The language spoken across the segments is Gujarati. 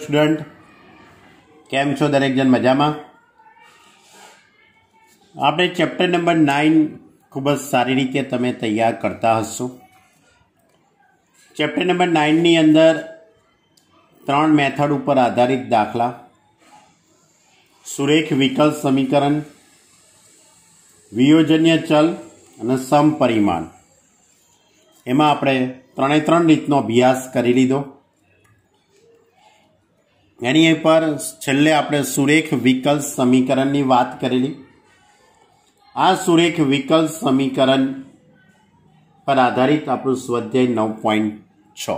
સ્ટુડન્ટ કેમ છો? દરેક જણ મજામાં? આપણે ચેપ્ટર નંબર 9 ખૂબ જ સારી રીતે તમે તૈયાર કરતા હશો. ચેપ્ટર નંબર 9 ની અંદર 3 મેથડ ઉપર આધારિત દાખલા, સુરેખ વિકલ સમીકરણ, વિયોજનીય ચલ અને સમપરિમાણ, એમાં આપણે 3 રીતનો અભ્યાસ કરી લીધો. એની પર છેલ્લે આપણે સુરેખ વિકલ સમીકરણની વાત કરેલી. આ સુરેખ વિકલ સમીકરણ પર આધારિત આપણું સ્વાધ્યાય 9.6.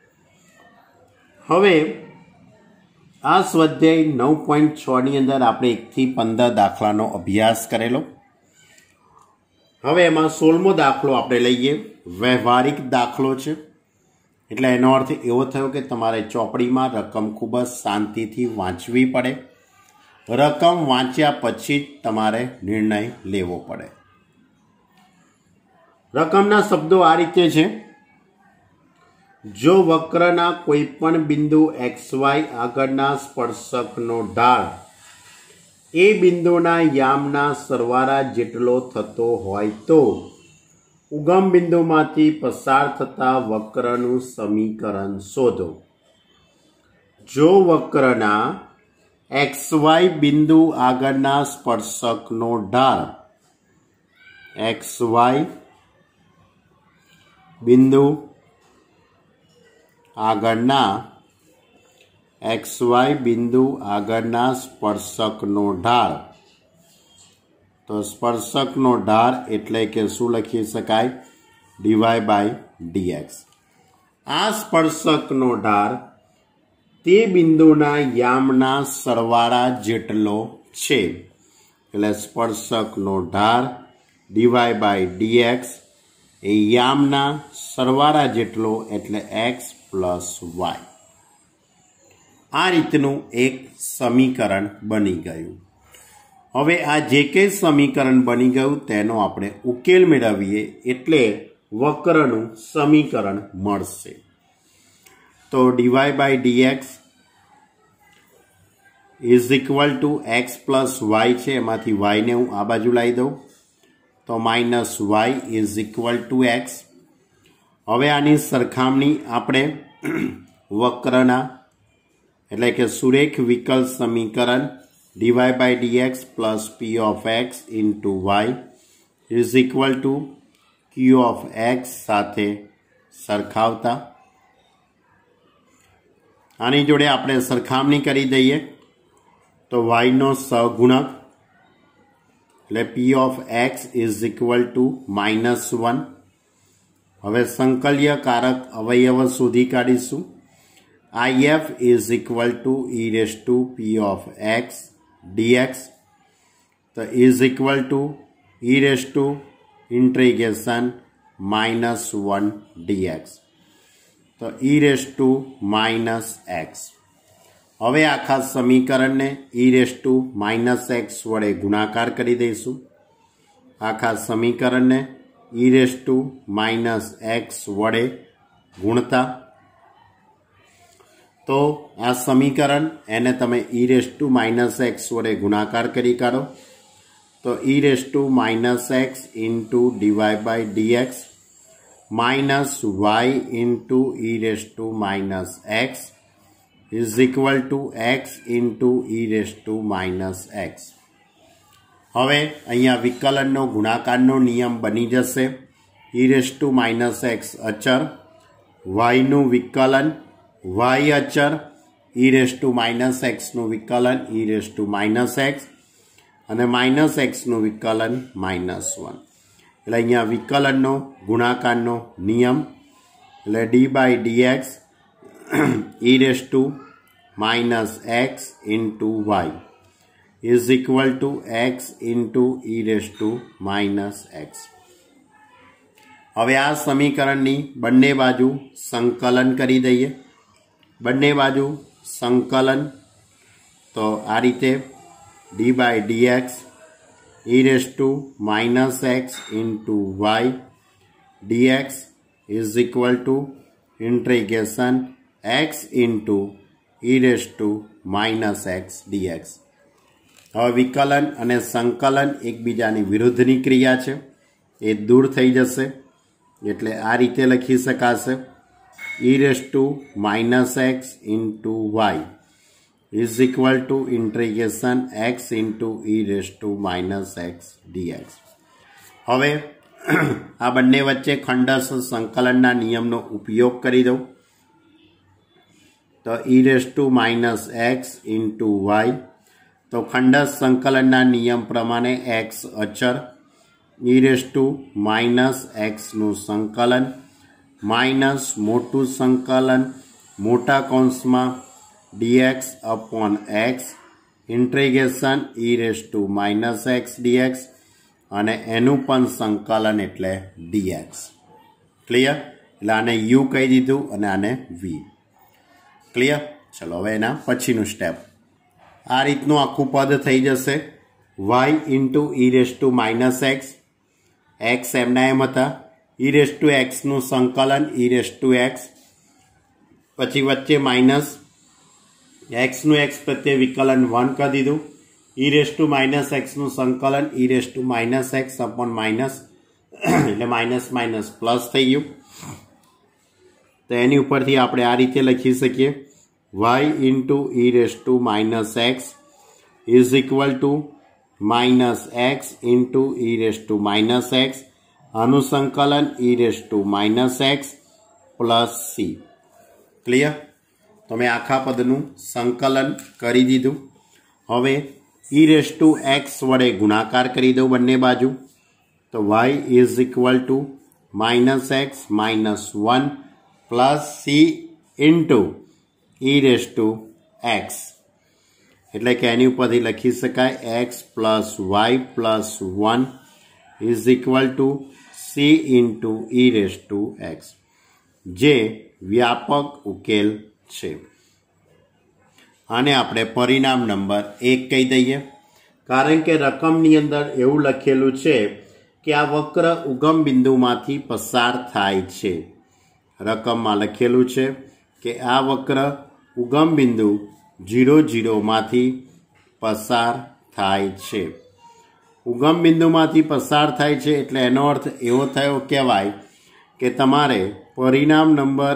હવે આ સ્વાધ્યાય 9.6 ની અંદર આપણે 1 થી 15 દાખલાનો અભ્યાસ કરેલો. હવે એમાં 16મો દાખલો આપણે લઈએ. વ્યવહારિક દાખલો છે, એટલે એનો અર્થ એવો થયો કે તમારે ચોપડીમાં રકમ ખૂબ જ શાંતિથી વાંચવી પડે. રકમ વાંચ્યા પછી જ તમારે નિર્ણય લેવો પડે. રકમના શબ્દો આ રીતે છે: જો વક્રના કોઈ પણ બિંદુ XY આગળના સ્પર્શકનો ઢાળ એ બિંદુના યામના સરવાળા જેટલો થતો હોય તો ઉગમ બિંદુમાંથી પસાર થતા વક્રનું સમીકરણ શોધો. જો વક્રના XY બિંદુ આગળના સ્પર્શકનો ઢાળ XY બિંદુ આગળના સ્પર્શકનો ઢાળ, તો સ્પર્શકનો ઢાળ એટલે કે શું લખી શકાય? dy/dx. આ સ્પર્શકનો ઢાળ તે બિંદુના યામના સરવાળા જેટલો છે, એટલે સ્પર્શકનો ઢાળ dy/dx એ યામના સરવાળા જેટલો, એટલે x + y. આ રીતનું એક સમીકરણ બની ગયું. હવે આ જે કંઈ સમીકરણ બની ગયું તેનો આપણે ઉકેલ મેળવીએ એટલે વક્રનું સમીકરણ મળશે. તો dy/dx is equal to x + y છે, એમાંથી y ને હું આ બાજુ લાવી દઉં તો -y is equal to x. હવે આની સરખામણી આપણે વક્રના એટલે કે સુરેખ વિકલ સમીકરણ dy/dx plus p of x into y is equal to q of x સાથે સરખાવતા આની જોડે આપણે સરખામણી કરી દઈએ તો y નો સહગુણક એટલે p of x is equal to -1. હવે સંકલ્યકારક અવયવ શોધી કાઢીશું. if is equal to e raised to p of x dx, तो is equal to e raised to integration -1 dx, तो e raised to -x. હવે આખા સમીકરણને e raised to -x વડે ગુણાકાર કરી દઈશું. આખા સમીકરણને e raised to -x વડે ગુણતા તો આ સમીકરણ એને તમે e raised to -x વડે ગુણાકાર કરી કાઢો તો e raised to -x into dy/dx minus y into e raised to -x is equal to x into e raised to -x. હવે અહીંયા વિકલનનો ગુણાકારનો નિયમ બની જશે. e raised to -x અચર, y નું વિકલન y અચર, e raised to -x નું વિકલન e raised to -x અને -x નું વિકલન -1. એટલે અહીંયા વિકલનનો ગુણાકારનો નિયમ એટલે d/dx e raised to -x into y is equal to x into e raised to -x. હવે આ સમીકરણની બંને બાજુ સંકલન કરી દઈએ. બંને બાજુ સંકલન તો આ રીતે d/dx e raised to -x into y dx is equal to integration x into e⁻x dx। હવે વિકલન અને સંકલન એકબીજાની વિરુદ્ધની ક્રિયા છે, એ દૂર થઈ જશે એટલે આ રીતે લખી શકાશે e⁻x into y is equal to integration x into e⁻x dx। હવે આ બંને વચ્ચે ખંડસ સંકલનના નિયમનો ઉપયોગ કરી દઉં તો e⁻x into y, તો ખંડસ સંકલનના નિયમ પ્રમાણે x અચર, e⁻x નું સંકલન માઇનસ મોટું સંકલન મોટા કૌંસમાં dx upon x integration e⁻x dx અને એનું પણ સંકલન એટલે dx। ક્લિયર? એટલે આને u કહી દીધું અને આને v। ક્લિયર? ચલો હવે એના પછીનું સ્ટેપ આ રીતનું આખું પદ થઈ જશે y into e⁻x, x એમના એમ હતા, e⁻x નું સંકલન e⁻x, પછી વચ્ચે માઇનસ x નું x પ્રત્યે વિકલન 1 કરી દીધું, e⁻x નું સંકલન e⁻x અપોન માઇનસ એટલે માઇનસ માઇનસ પ્લસ થઈ ગયું। તો એની ઉપરથી આપણે આ રીતે લખી શકીએ y into e⁻x is equal to minus x into e⁻x, આનું સંકલન e⁻x પ્લસ c। ક્લિયર? તો મેં આખા પદનું સંકલન કરી દીધું। હવે e⁻x વડે ગુણાકાર કરી દઉં બંને બાજુ તો y is equal to -x -1 plus c into e⁻x, એટલે કે એની ઉપરથી લખી શકાય x plus y plus 1 is equal to c into e⁻x, જે વ્યાપક ઉકેલ છે। આને આપણે પરિણામ નંબર 1 કહી દઈએ, કારણ કે રકમની અંદર એવું લખેલું છે કે આ વક્ર ઉગમ બિંદુમાંથી પસાર થાય છે। રકમમાં લખેલું છે કે આ વક્ર ઉગમ બિંદુ 0 0 માંથી પસાર થાય છે। ઉગમ બિંદુમાંથી પસાર થાય છે એટલે એનો અર્થ એવો થયો કહેવાય કે તમારે પરિણામ નંબર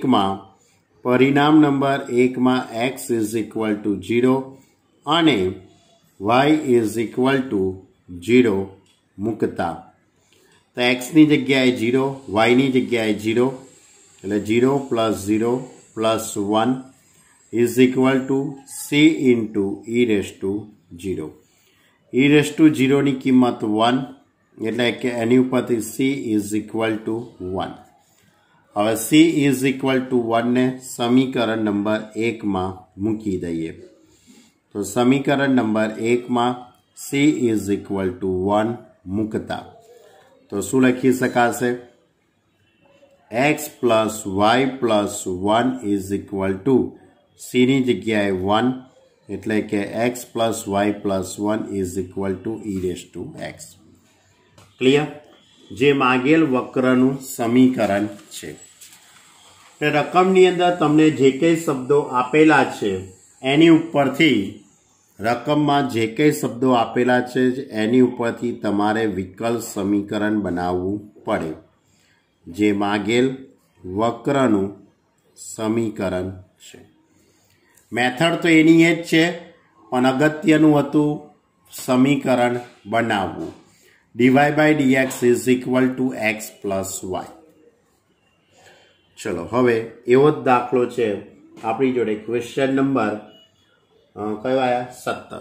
1 માં x is equal to 0 અને y is equal to 0 મૂકતા, તો x ની જગ્યાએ 0, y ની જગ્યાએ 0, એટલે 0 plus 0 plus 1 is equal to c into e⁻0। e⁻0 ની કિંમત 1 એટલે કે એની ઉપરથી c is equal to 1। હવે c is equal to 1 ને સમીકરણ નંબર 1 માં મૂકી દઈએ તો સમીકરણ નંબર 1 માં c is equal to 1 મૂકતા તો શું લખી શકાશે x plus y plus 1 is equal to c ની જગ્યાએ 1 એટલે કે x plus y plus 1 is equal to e⁻x। Clear? જે માગેલ વક્રનું સમીકરણ છે। રકમની અંદર તમને જે કંઈ શબ્દો આપેલા છે એની ઉપરથી રકમમાં જે કંઈ શબ્દો આપેલા છે એની ઉપરથી તમારે વિકલ સમીકરણ બનાવવું પડે, જે માગેલ વક્રનું સમીકરણ છે। મેથડ તો એની જ છે, પણ અગત્યનું હતું સમીકરણ બનાવવું। dy/dx is equal to x plus y। ચલો હવે એવો જ દાખલો છે આપણી જોડે, ક્વેશ્ચન નંબર કયો આયા 17।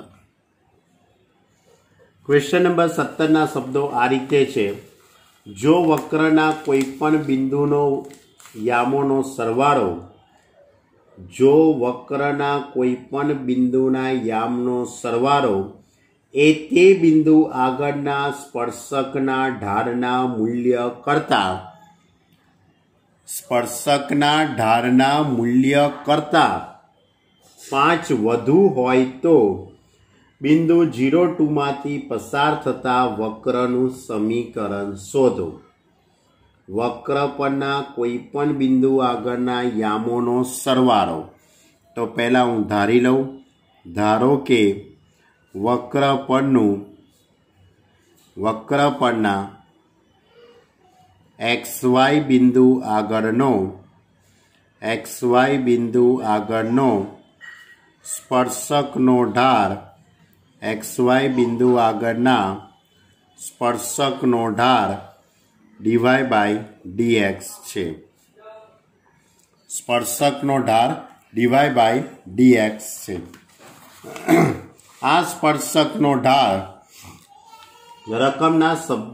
ક્વેશ્ચન નંબર 17 ના શબ્દો આ રીતે છે, જો વક્રના કોઈ પણ બિંદુનો યામોનો સરવાળો, જો વક્રના કોઈ પણ બિંદુના યામનો સરવાળો એ તે બિંદુ આગળના સ્પર્શકના ઢાળના મૂલ્ય કરતાં સ્પર્શકના ઢાળના મૂલ્ય કરતાં 5 વધુ હોય તો બિંદુ 0 2 માંથી પસાર થતા વક્રનું સમીકરણ શોધો। વક્ર પરના કોઈ પણ બિંદુ આગળના યામોનો સરવાળો, तो पहला हूँ धारी लऊं। धारो के वक्र परना XY बिंदु आगळनो स्पर्शकनो ढार XY बिंदु आगळना स्पर्शकनो ढार dy/dx छे। स्पर्शकनो ढार dy/dx छे। आ स्पर्शकनो ढार रकमना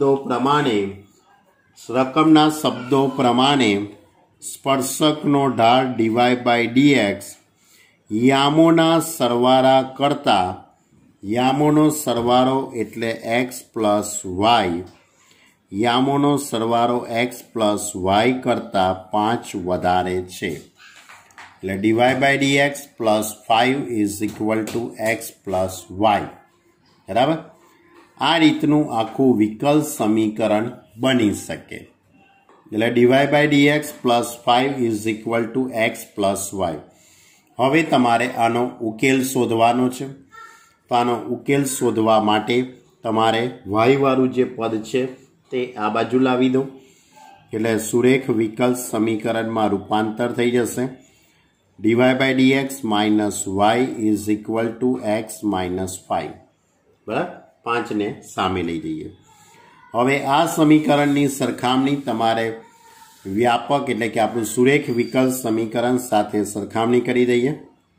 शब्दों प्रमाणे स्पर्शकनो ढार dy/dx यामोना सरवारा करता यामोनो सरवारो एटले x प्लस y यामोनो सरवारो x प्लस y करता 5 वधारे छे એટલે dy/dx plus 5 is equal to x plus y। बराबर। आ रीतनु आखू विकल समीकरण बनी सके એટલે dy/dx plus 5 is equal to x plus y। हवे तमारे आनो उकेल शोधवानो छे। तो आनो उकेल शोधवा माटे तमारे y वाळुं जे पद छे ते आ बाजू लावी दो એટલે સુરેખ વિકલ સમીકરણમાં રૂપાંતર થઈ જશે। dy/dx minus y is equal to x minus 5। બરાબર। 5 ને સામે લઈ જઈએ। હવે આ સમીકરણની સરખામણી તમારે વ્યાપક એટલે કે આપણું સુરેખ વિકલ સમીકરણ સાથે સરખામણી કરી દઈએ।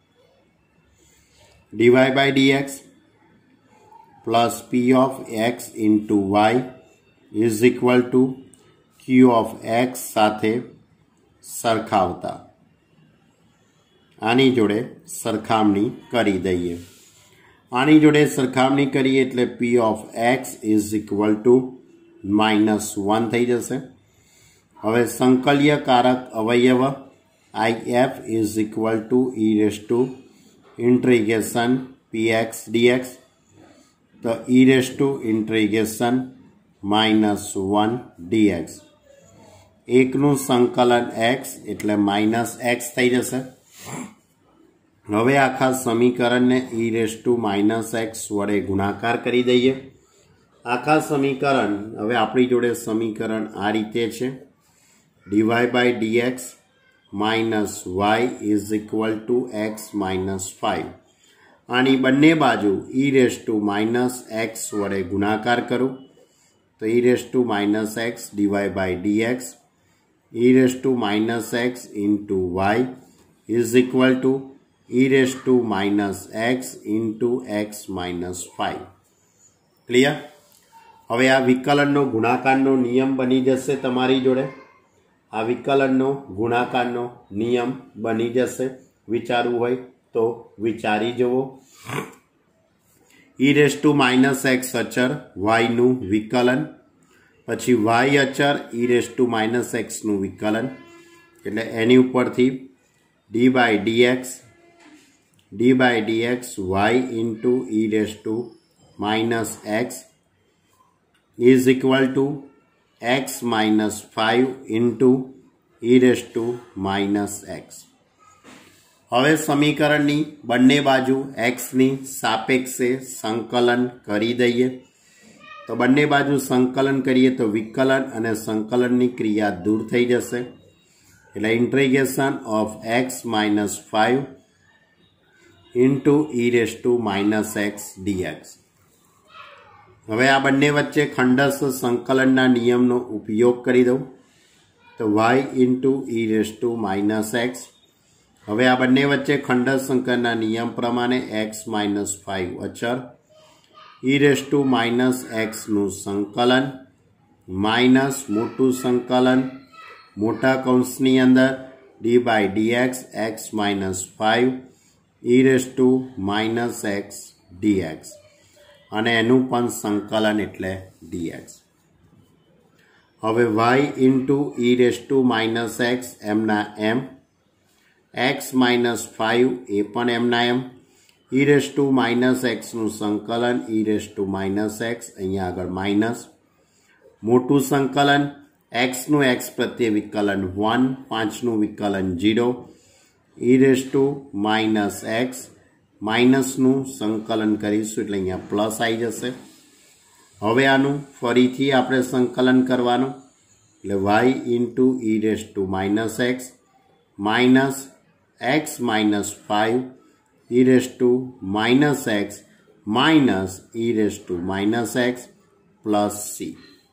dy/dx plus p of x into y is equal to q of x સાથે સરખાવતા આની જોડે સરખામણી કરી દઈએ। આની જોડે સરખામણી કરીએ એટલે p of x is equal to -1 થઈ જશે। હવે સંકલ્યકારક અવયવ if is equal to e raised to integration px dx तो e raised to integration -1 dx एकनु संकलन x एटले -x थई जशे। हवे आखा समीकरण ने e raised to -x वडे गुणाकार करी दઈએ। आखा समीकरण हवे आपणी जोडे समीकरण आ रीते छे dy/dx minus y is equal to x minus 5। आनी बंने बाजू e raised to -x वडे गुणाकार करूं तो e raised to -x dy/dx e raised to -x into y is equal to e raised to -x into x minus 5। Clear. हवे आ विकलननो गुणाकारनो नियम बनी जशे तमारी जोड़े। आ विकलननो गुणाकारनो नियम बनी जशे। विचारवुं होय तो विचारी जवो। e raised to -x अचर y नु विकलन पछी y अचर e raised to -x नु विकलन एटले एनी उपरथी dy/dx y into e raised to -x is equal to x minus 5 into e raised to -x। हवे समीकरणनी बंने बाजू x नी सापेक्षे संकलन करी दઈએ। तो बंने बाजू संकलन करिए तो विकलन अने संकलननी क्रिया दूर थई जशे એટલે integration of x minus 5 into e raised to -x dx। हवे आ बंने वच्चे खंडस्थ संकलनना नियमनो उपयोग करी दઉં तो y into e raised to -x। हवे आ बंने वच्चे खंडस्थ संकलनना नियम प्रमाणे x minus 5 अचर e raised to -x नु संकलन माइनस मोटू संकलन मोटा कौंसनी अंदर dy/dx x minus 5 e raised to -x dx અને એનું પણ સંકલન એટલે dx। હવે y into e raised to -x એમના m x minus 5 એ પણ એમના m e raised to -x નું સંકલન e raised to -x અહીંયા આગળ માઇનસ મોટું સંકલન x નું x પ્રત્યે વિકલન 1 5 નું વિકલન 0 e raise to minus x माइनसनु संकलन करीशुं एटले अहींया प्लस आई जशे। हवे आनु फरीथी आपणे संकलन करवानुं एटले y into e raise to minus x minus 5 e raise to minus x minus e raise to minus x plus c.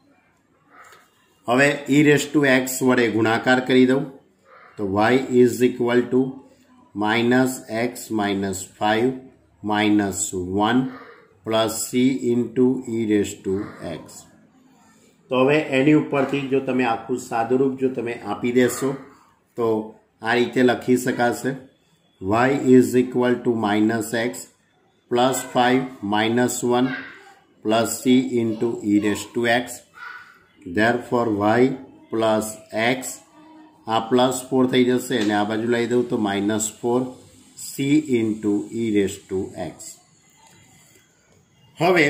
हवे ई रेस टू एक्स वडे गुणाकार करी दઉં तो y is equal to minus x minus 5 minus 1 plus c into e raise to x. तो हवे एनी उपरथी जो तमे आखुं सादुरूप जो तमे आपी देशो तो आ रीते लखी शकाशे y is equal to minus x plus 5 minus 1 plus c into e raise to x. Therefore y plus x आ प्लस 4 थई जशे अने आ बाजू लई दઉં तो minus 4 c into e raise to x. हवे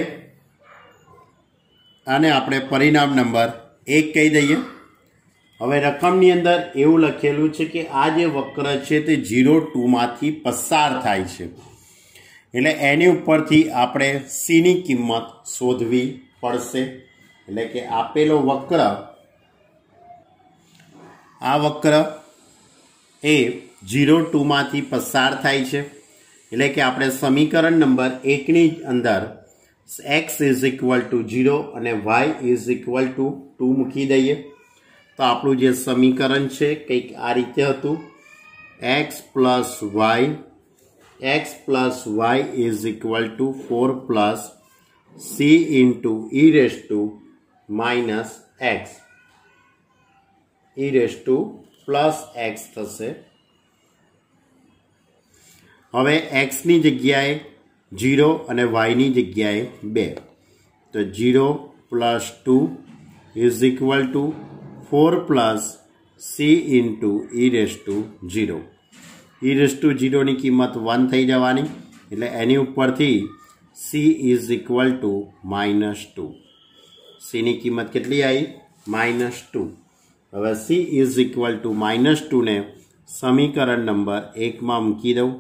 आने आपणे परिणाम नंबर 1 कही दईए। हवे रकमनी अंदर एवुं लखेलुं छे के आ जे वक्र छे ते 0-2 मांथी पसार थाय छे एटले एनी उपरथी आपणे सी नी किंमत शोधवी पड़शे। एटले के आपेलो वक्र आ वक्र ए 0-2 मांथी पसार थाय छे एटले के आपणे समीकरण नंबर 1 नी अंदर x इज इक्वल टू 0 અને y इज इक्वल टू 2 મૂકી દઈએ तो આપણું જે સમીકરણ છે કંઈક આ રીતે હતું x plus y is equal to 4 plus c into e raise to minus x e raise to plus x થશે। હવે x ની જગ્યાએ 0 અને y ની જગ્યાએ 2 તો 0 plus 2 is equal to 4 plus c into e raise to 0 e raise to 0 की कीमत 1 थी जवानी एटले एनी उपरथी c is equal to -2 c नी कीमत केटली आई -2। हवे c इज इक्वल टू -2 ने समीकरण नंबर 1 में मूकी दઉં।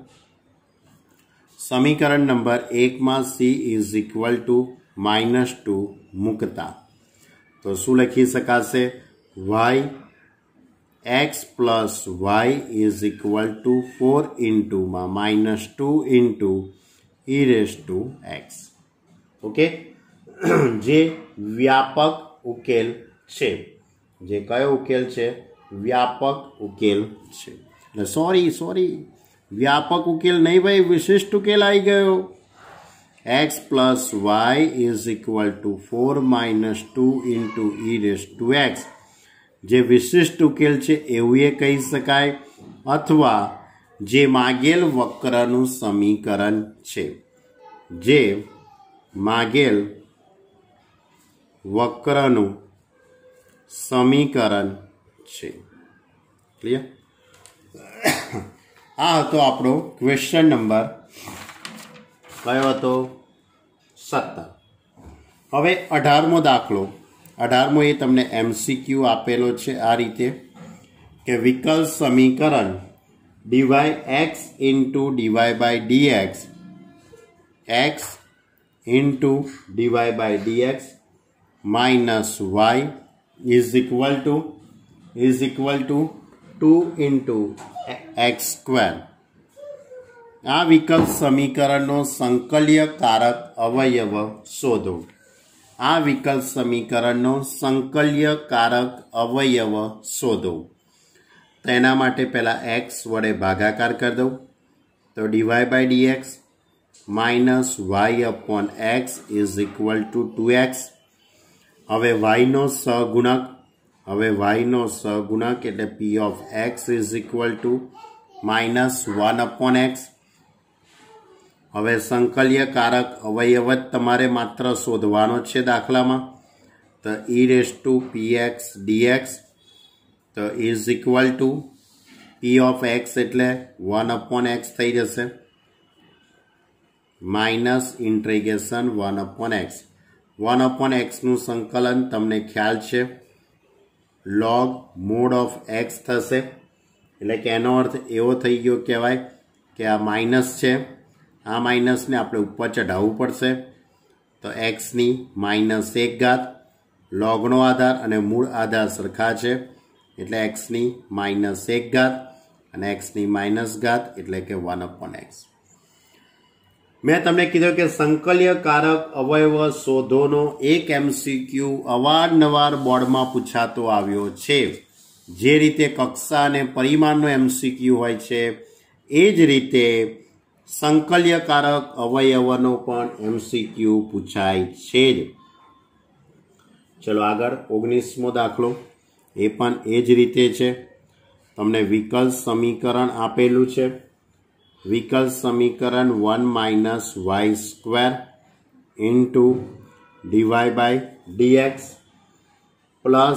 समीकरण नंबर 1 में c इज इक्वल टू -2 मूकता तो शू लखी शकाशे y x plus y is equal to 4 into -2 into e raise to x। Okay जे व्यापक उकेल छे जे कयो उकेल छे व्यापक उकेल छे सॉरी व्यापक उकेल नहीं भाई विशिष्ट उकेल आई गयो। x plus y is equal to 4 -2 into e raise to x जे विशिष्ट उकेल छे एवुं ए कही शकाय अथवा जे मागेल वक्रनुं समीकरण छे जे मागेल वक्रनुं समीकरण छे। क्लियर? आ हतो आपणो क्वेश्चन नंबर कयो हतो 17। हवे 18मो दाखलो 18मो ए तमने MCQ आपेलो छे आ रीते के विकल समीकरण dy x into dy by dx x into dy by dx minus y is equal to 2 into x square. आ विकल समीकरणनो संकल्य कारक अवयव शोधो। आ विकल समीकरणनो संकल्य कारक अवयव शोधो। तेना माटे पहला x वडे भागाकार कर दो तो dy by dx minus y upon x is equal to 2x। हवे y नो सगुणक एटले p of x is equal to minus 1 upon x। हवे संकल्य कारक अवयव तमारे मात्र शोधवानो छे दाखला में तो e raise to px dx तो is equal to p of x एटले 1 अपॉन x थई जशे minus integration 1 upon x। 1 upon x नु संकलन तमने ख्याल छे लॉग मोड ऑफ x थशे એટલે કે એનો અર્થ એવો થઈ ગયો કહેવાય કે આ માઇનસ છે, આ માઇનસને આપણે ઉપર ચઢાવવું પડશે. તો એક્સની -1 લોગનો આધાર અને મૂળ આધાર સરખા છે એટલે એક્સની -1 અને એક્સની -ઘાત એટલે કે 1/x. મેં તમને કીધું કે સંકલ્યકારક અવયવ શોધોનો એક MCQ અવારનવાર બોર્ડમાં પૂછાતો આવ્યો છે. જે રીતે કક્ષા અને પરિમાણનો MCQ હોય છે એ જ રીતે સંકલ્યકારક અવયવનો પણ MCQ પૂછાય છે જ. ચલો આગળ 19મો દાખલો, એ પણ એ જ રીતે છે. તમને વિકલ સમીકરણ આપેલું છે. વિકલ સમીકરણ 1 - y² into dy/dx plus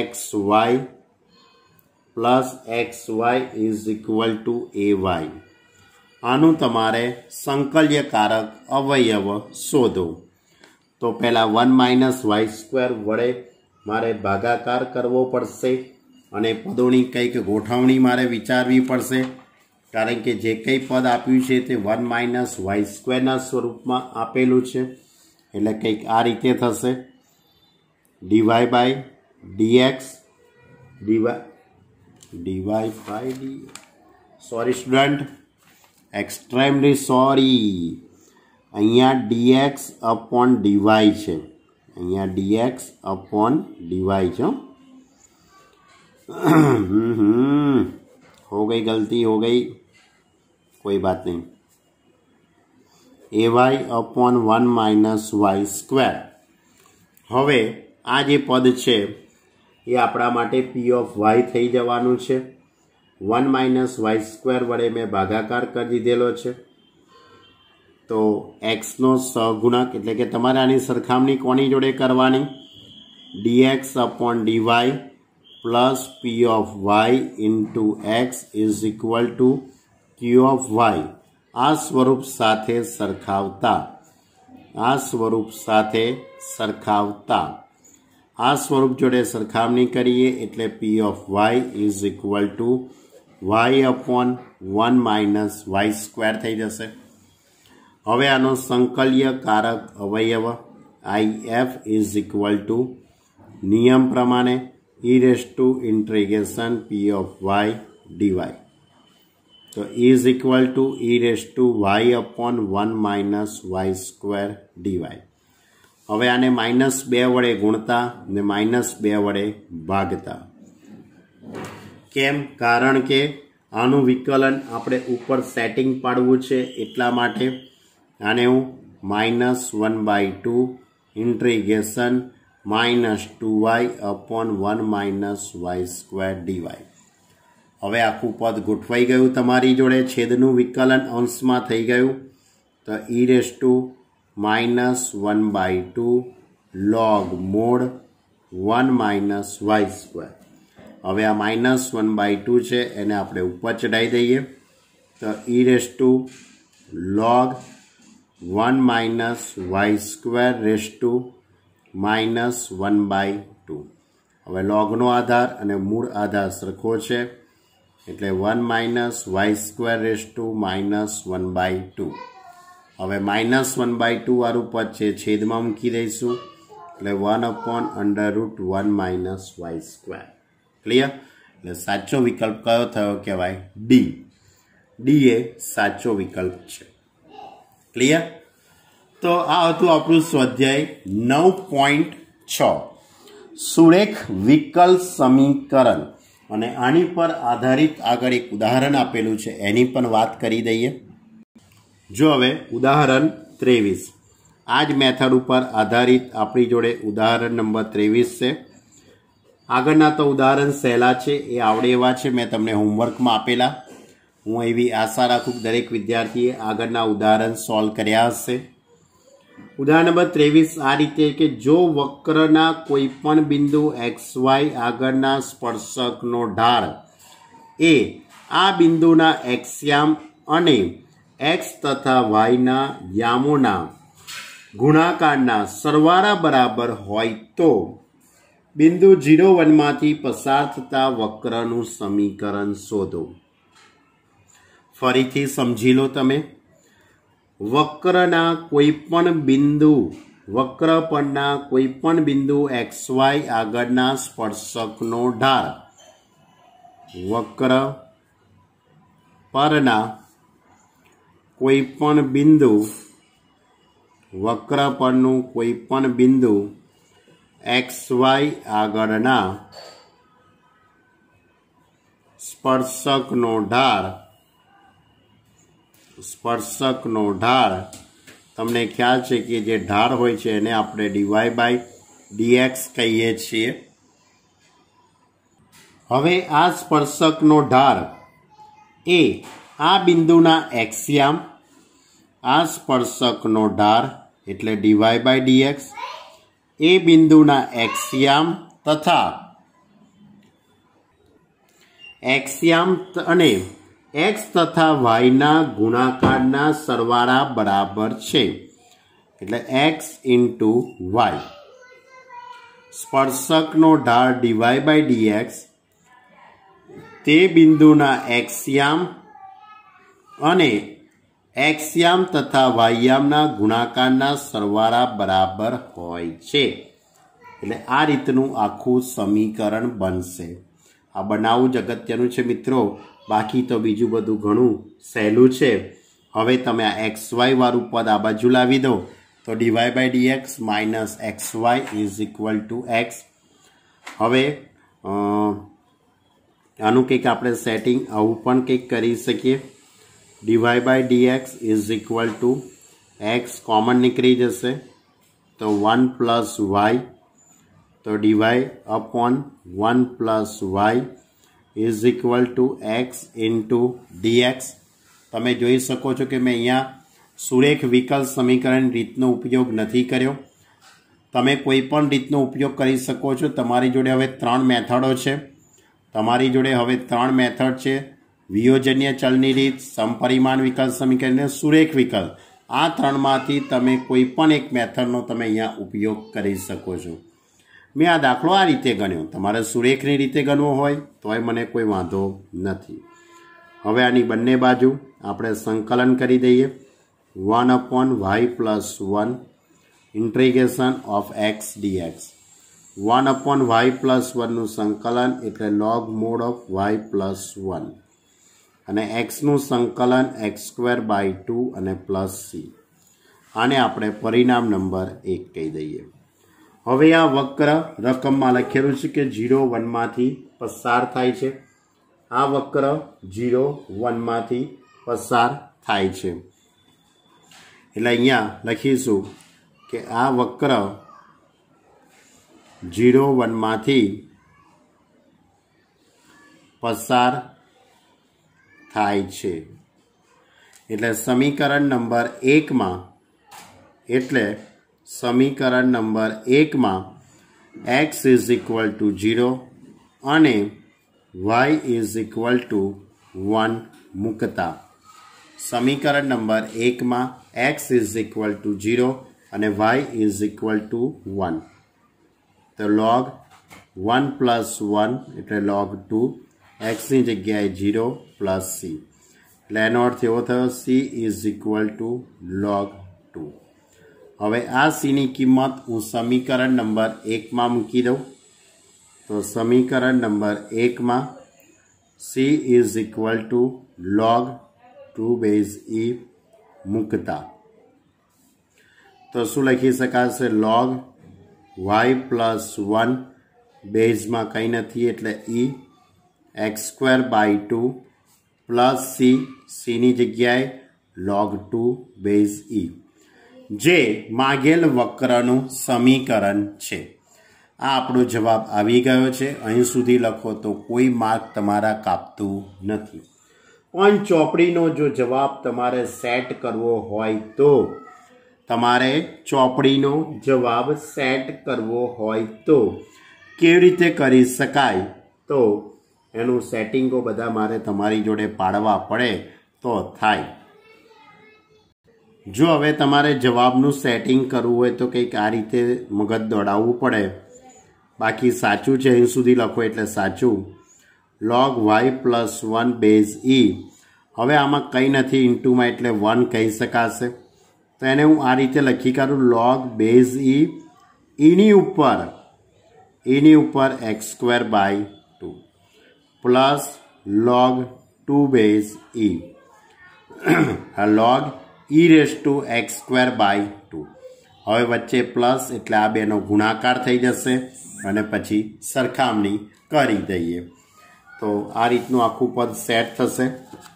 xy is equal to ay. આનું તમારે સંકલ્યકારક અવયવ શોધો. તો પહેલાં 1 - y² વડે મારે ભાગાકાર કરવો પડશે અને પદોની કંઈક ગોઠવણી મારે વિચારવી પડશે, કારણ કે જે કંઈ પદ આપ્યું છે તે 1 - y² સ્વરૂપમાં આપેલું છે. એટલે કંઈક આ રીતે થશે. dy/dx sorry student, extremely sorry, અહીંયા dx/dy છે, અહીંયા dx/dy છે. हो गई गलती, हो गई, कोई बात नहीं. ay/1 - y². હવે આ જે પદ છે એ આપણા માટે p ઓફ y થઈ જવાનું છે. 1 - y² વડે મેં ભાગાકાર કરી દીધેલો છે. તો એક્સનો સહગુણક એટલે કે તમારે આની સરખામણી કોની જોડે કરવાની? dx/dy plus p of y into x is equal to q of y. આ સ્વરૂપ સાથે સરખાવતા આ સ્વરૂપ જોડે સરખામણી કરીએ એટલે p of y is equal to y/1 - y² થઈ જશે. હવે આનો સંકલ્યકારક અવયવ IF ઇઝ ઇક્વલ ટુ નિયમ પ્રમાણે e⁻ p of y dy. તો is equal to e⁻y/1 - y² dy. હવે આને -2 વડે ગુણતા ને -2 વડે ભાગતા. કેમ? કારણ કે આનું વિકલન આપણે ઉપર સેટિંગ પાડવું છે, એટલા માટે આને હું -1/2 ઇન્ટિગ્રેશન -2y/1 - y² dy. હવે આખું પદ ગોઠવાઈ ગયું તમારી જોડે, છેદનું વિકલન અંશમાં થઈ ગયું. તો e⁻−1/2 log mod 1 - y². હવે આ -1/2 છે એને આપણે ઉપર ચડાવી દઈએ. તો e⁻log 1 - y² -1/2. હવે લોગનો આધાર અને મૂળ આધાર સરખો છે એટલે 1 - y² -1/2. હવે -1/2 વાળું પદ છે છેદમાં મૂકી દઈશું એટલે 1/√1 - y². ક્લિયર? એટલે સાચો વિકલ્પ કયો થયો કહેવાય? ડી. ડી એ સાચો વિકલ્પ છે. ક્લિયર? તો આ હતું આપણું સ્વાધ્યાય 9.6 સુરેખ વિકલ સમીકરણ. અને આની પર આધારિત આગળ એક ઉદાહરણ આપેલું છે, એની પણ વાત કરી દઈએ. જો હવે ઉદાહરણ 23, આ જ મેથડ ઉપર આધારિત આપણી જોડે ઉદાહરણ નંબર 23 છે. આગળના તો ઉદાહરણ સહેલા છે, એ આવડે એવા છે, મેં તમને હોમવર્કમાં આપેલા. હું એવી આશા રાખું દરેક વિદ્યાર્થીએ આગળના ઉદાહરણ સોલ્વ કર્યા હશે. ઉદાહરણ નંબર 23 આ રીતે કે જો વક્રના કોઈ પણ બિંદુ XY આગળના સ્પર્શકનો ઢાળ એ આ બિંદુના એક્સયામ અને x તથા y ના યામોના ગુણાકારના સરવાળા બરાબર હોય તો બિંદુ 0 1 માંથી પસાર થતા વક્રનું સમીકરણ શોધો। ફરીથી સમજી લો તમે। વક્રના કોઈપણ બિંદુ વક્ર પરના કોઈપણ બિંદુ XY આગળના સ્પર્શકનો ઢાળ વક્ર પરના કોઈપણ બિંદુ વક્ર પરનું કોઈપણ બિંદુ XY આગળના સ્પર્શકનો ઢાળ તમને ખ્યાલ છે કે જે ઢાળ હોય છે એને આપણે dy/dx કહીએ છીએ। હવે આ સ્પર્શકનો ઢાળ એ આ બિંદુના એક્સિયામ આ સ્પર્શકનો ઢાળ એટલે dy/dx એ બિંદુના એક્સિયામ અને x તથા y ના ગુણાકારના સરવાળા બરાબર છે એટલે x × y। સ્પર્શકનો ઢાળ dy/dx તે બિંદુના એક્સિયામ અને એક્સિયામ તથા વાયયામના ગુણાકારના સરવાળા બરાબર હોય છે એટલે આ રીતનું આખું સમીકરણ બનશે। આ બનાવવું જ અગત્યનું છે મિત્રો, બાકી તો બીજું બધું ઘણું સહેલું છે। હવે તમે આ xy વાળું પદ આ બાજુ લાવી દો તો dy/dx - xy = x। હવે આનું કંઈક આપણે સેટિંગ આવું પણ કંઈક કરી શકીએ। dy/dx = x કોમન નીકળી જશે તો 1 + y તો dy/1 + y = x × dx। તમે જોઈ શકો છો કે મેં અહીંયા સુરેખ વિકલ સમીકરણ રીતનો ઉપયોગ નથી કર્યો। તમે કોઈ પણ રીતનો ઉપયોગ કરી શકો છો। તમારી જોડે હવે 3 મેથડો છે। તમારી જોડે હવે 3 મેથડ છે: વિયોજનીય ચલની રીત, સમપરિમાણ વિકલ સમીકરણ અને સુરેખ વિકલ। આ 3માંથી તમે કોઈ પણ એક મેથડનો તમે અહીંયા ઉપયોગ કરી શકો છો। મેં આ દાખલો આ રીતે ગણ્યો, તમારે સુરેખની રીતે ગણવો હોય તોય મને કોઈ વાંધો નથી। હવે આની બંને બાજુ આપણે સંકલન કરી દઈએ। 1/y + 1 integration of x dx। 1/y + 1નું સંકલન એટલે log mod of y + 1 અને xનું સંકલન x²/2 અને +c। આને આપણે પરિણામ નંબર 1 કહી દઈએ। હવે આ વક્ર રકમમાં લખેલું છે કે 0 1 માંથી પસાર થાય છે। આ વક્ર 0 1 માંથી પસાર થાય છે એટલે અહીંયા લખીશું કે આ વક્ર 0 1 માંથી પસાર થાય છે। એટલે સમીકરણ નંબર 1 માં x = 0 અને y = 1 મૂકતા સમીકરણ નંબર 1 માં x = 0 અને y = 1 તો log 1 + 1 એટલે log 2, xની જગ્યાએ 0 + c એટલે એનો અર્થ એવો થયો c = log 2। હવે આ cની કિંમત હું સમીકરણ નંબર 1 માં મૂકી દઉં તો સમીકરણ નંબર 1 માં c = log 2 મૂકતા તો શું લખી શકાશે? log y + 1 બેઝમાં કંઈ નથી એટલે e x²/2 + cની જગ્યાએ log 2 e જે માગેલ વક્રનું સમીકરણ છે। આ આપણો જવાબ આવી ગયો છે। અહીં સુધી લખો તો કોઈ માર્ક તમારા કાપતું નથી, પણ ચોપડીનો જો જવાબ તમારે સેટ કરવો હોય તો કેવી રીતે કરી શકાય તો એનું સેટિંગો બધા મારે તમારી જોડે પાડવા પડે તો થાય। જો હવે તમારે જવાબનું સેટિંગ કરવું હોય તો કંઈક આ રીતે મગજ દોડાવવું પડે बाकी साचुं छे અહીં સુધી લખો એટલે સાચું log y plus 1 base e હવે આમાં કંઈ નથી ઇન્ટુમાં એટલે 1 કહી શકાશે તો એને હું આ રીતે લખી કાઢું log base e એની ઉપર x square by 2 plus log 2 base e log e raised to x square by 2 હવે વચ્ચે પ્લસ એટલે આ બેનો ગુણાકાર થઈ જશે અને પછી સરખામણી કરી દઈએ તો આ રીતનું આખું પદ સેટ થશે